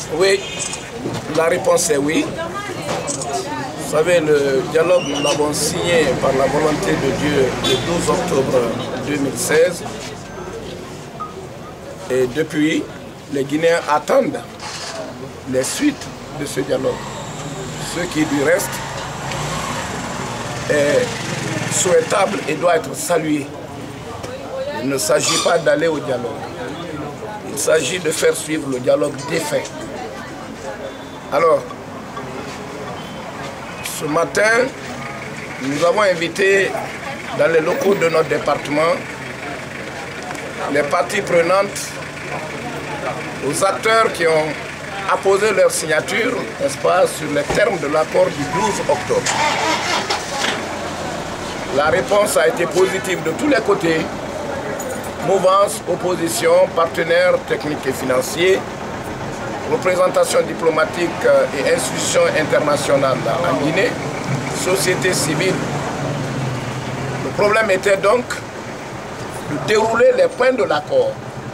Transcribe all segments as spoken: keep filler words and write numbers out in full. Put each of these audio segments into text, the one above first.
Oui, la réponse est oui. Vous savez, le dialogue, nous l'avons signé par la volonté de Dieu le douze octobre deux mille seize. Et depuis, les Guinéens attendent les suites de ce dialogue. Ce qui du reste est souhaitable et doit être salué. Il ne s'agit pas d'aller au dialogue. Il s'agit de faire suivre le dialogue des faits. Alors, ce matin, nous avons invité dans les locaux de notre département les parties prenantes, aux acteurs qui ont apposé leur signature, n'est-ce pas, sur les termes de l'accord du douze octobre. La réponse a été positive de tous les côtés. Mouvance, opposition, partenaires techniques et financiers, représentation diplomatique et institutions internationales en Guinée, société civile. Le problème était donc de dérouler les points de l'accord.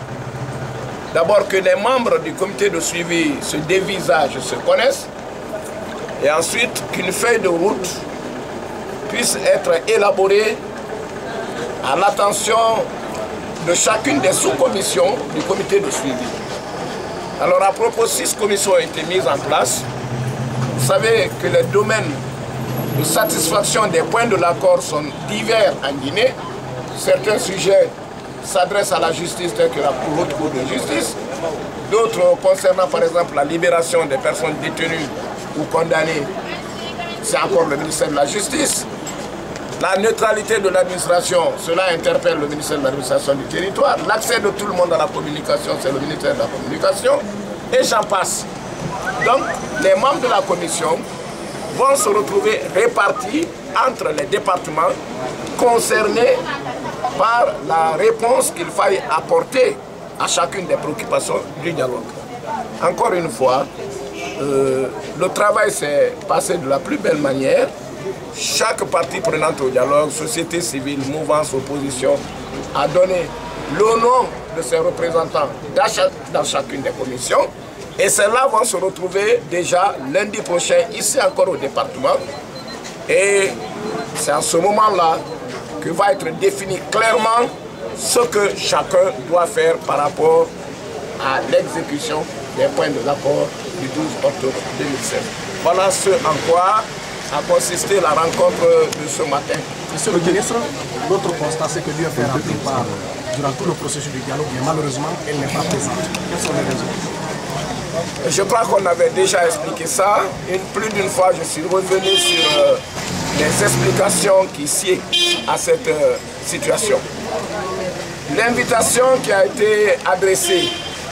D'abord que les membres du comité de suivi se dévisagent, se connaissent, et ensuite qu'une feuille de route puisse être élaborée à l'attention de chacune des sous-commissions du comité de suivi. Alors à propos, six commissions ont été mises en place. Vous savez que les domaines de satisfaction des points de l'accord sont divers en Guinée. Certains sujets s'adressent à la justice telle que la haute cour de justice. D'autres concernant par exemple la libération des personnes détenues ou condamnées, c'est encore le ministère de la Justice. La neutralité de l'administration, cela interpelle le ministère de l'administration du territoire. L'accès de tout le monde à la communication, c'est le ministère de la Communication. Et j'en passe. Donc, les membres de la commission vont se retrouver répartis entre les départements concernés par la réponse qu'il faille apporter à chacune des préoccupations du dialogue. Encore une fois, euh, le travail s'est passé de la plus belle manière. Chaque partie prenante au dialogue, société civile, mouvance, opposition, a donné le nom de ses représentants dans chacune des commissions. Et celles-là vont se retrouver déjà lundi prochain ici encore au département. Et c'est à ce moment-là que va être défini clairement ce que chacun doit faire par rapport à l'exécution des points de l'accord du douze octobre deux mille seize. Voilà ce en quoi a consisté la rencontre de ce matin. Monsieur le ministre, notre constat, c'est que l'U F R a pris part durant tout le processus du dialogue, mais malheureusement, elle n'est pas présente. Quelles sont les raisons? Je crois qu'on avait déjà expliqué ça. Une, plus d'une fois, je suis revenu sur euh, les explications qui sied à cette euh, situation. L'invitation qui a été adressée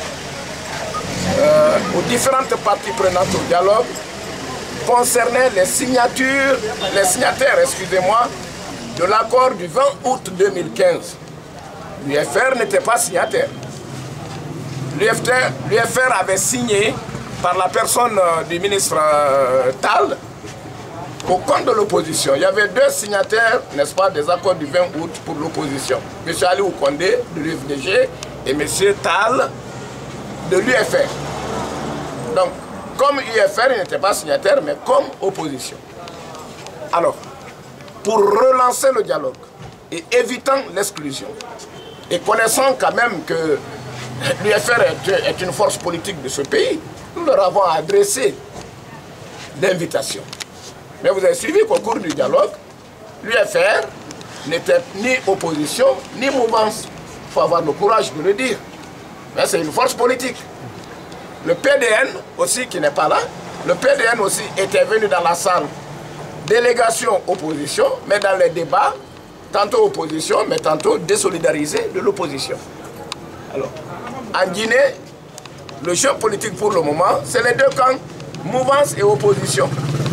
euh, aux différentes parties prenantes au dialogue concernait les signatures, les signataires, excusez-moi, de l'accord du vingt août deux mille quinze. L'U F R n'était pas signataire. L'U F R avait signé par la personne du ministre euh, Tal au compte de l'opposition. Il y avait deux signataires, n'est-ce pas, des accords du vingt août pour l'opposition. M. Ali Oukondé de l'U F D G et M. Tal de l'U F R. Donc, comme U F R, il n'était pas signataire, mais comme opposition. Alors, pour relancer le dialogue et évitant l'exclusion, et connaissant quand même que l'U F R est une force politique de ce pays, nous leur avons adressé l'invitation. Mais vous avez suivi qu'au cours du dialogue, l'U F R n'était ni opposition, ni mouvance. Il faut avoir le courage de le dire. Mais c'est une force politique. Le P D N aussi, qui n'est pas là, le P D N aussi était venu dans la salle délégation opposition, mais dans les débats, tantôt opposition, mais tantôt désolidarisé de l'opposition. Alors, en Guinée, le jeu politique pour le moment, c'est les deux camps, mouvance et opposition.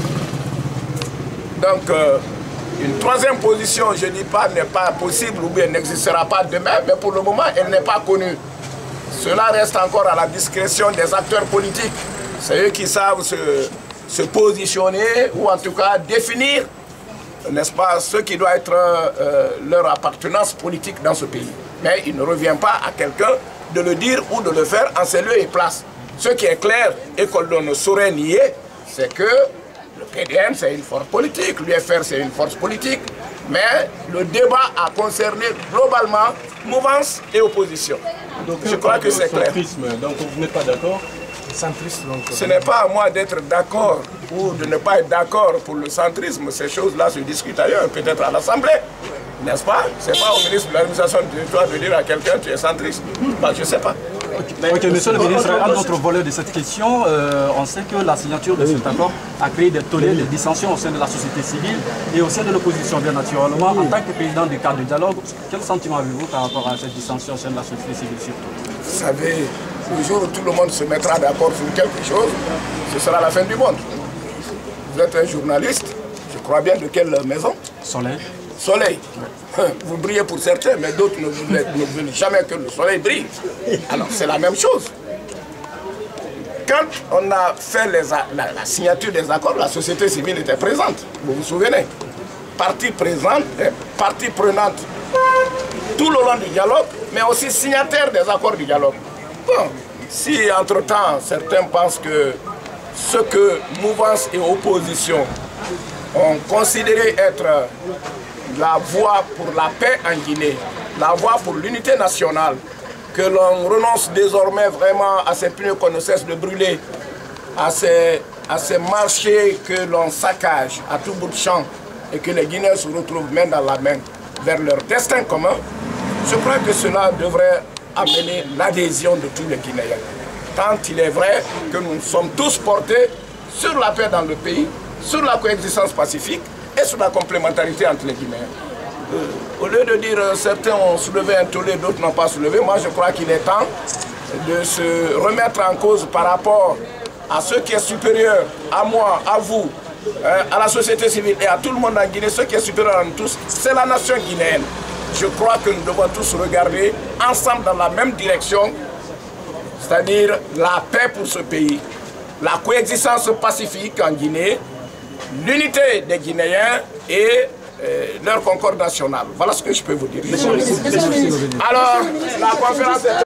Donc, euh, une troisième position, je ne dis pas, n'est pas possible ou bien n'existera pas demain, mais pour le moment, elle n'est pas connue. Cela reste encore à la discrétion des acteurs politiques. C'est eux qui savent se, se positionner ou en tout cas définir, n'est-ce pas, ce qui doit être euh, leur appartenance politique dans ce pays. Mais il ne revient pas à quelqu'un de le dire ou de le faire en ses lieux et places. Ce qui est clair et que l'on ne saurait nier, c'est que le P D M c'est une force politique, l'U F R c'est une force politique, mais le débat a concerné globalement mouvance et opposition. Donc, je crois que c'est clair. Donc vous n'êtes pas d'accord? Centriste, donc, Ce n'est pas à moi d'être d'accord ou de ne pas être d'accord pour le centrisme. Ces choses-là se discutent ailleurs, peut-être à l'Assemblée. N'est-ce pas? Ce n'est pas au ministre de l'administration du territoire de dire à quelqu'un tu es centriste. Bah, je ne sais pas. Ok, okay, monsieur le ministre, un autre volet de cette question, euh, on sait que la signature de cet accord a créé des tollés, des dissensions au sein de la société civile et au sein de l'opposition, bien naturellement. En tant que président du cadre du dialogue, quel sentiment avez-vous par rapport à cette dissension au sein de la société civile surtout? Vous savez, le jour où tout le monde se mettra d'accord sur quelque chose, ce sera la fin du monde. Vous êtes un journaliste, je crois bien de quelle maison? Soleil. Soleil. Vous brillez pour certains, mais d'autres ne veulent jamais que le soleil brille. Alors c'est la même chose. Quand on a fait les, la, la signature des accords, la société civile était présente. Vous vous souvenez? Partie présente, partie prenante tout le long du dialogue, mais aussi signataire des accords du dialogue. Bon, si entre-temps certains pensent que ce que mouvance et opposition ont considéré être la voie pour la paix en Guinée, la voie pour l'unité nationale, que l'on renonce désormais vraiment à ces pneus qu'on ne cesse de brûler, à ces, à ces marchés que l'on saccage à tout bout de champ et que les Guinéens se retrouvent main dans la main vers leur destin commun, je crois que cela devrait amener l'adhésion de tous les Guinéens. Tant il est vrai que nous sommes tous portés sur la paix dans le pays, sur la coexistence pacifique et sur la complémentarité entre les Guinéens. Euh, au lieu de dire euh, certains ont soulevé un tollé, d'autres n'ont pas soulevé, moi je crois qu'il est temps de se remettre en cause par rapport à ce qui est supérieur à moi, à vous, euh, à la société civile et à tout le monde en Guinée. Ce qui est supérieur à nous tous, c'est la nation guinéenne. Je crois que nous devons tous regarder ensemble dans la même direction, c'est-à-dire la paix pour ce pays, la coexistence pacifique en Guinée, l'unité des Guinéens et euh, leur concorde nationale. Voilà ce que je peux vous dire. Alors, la conférence est...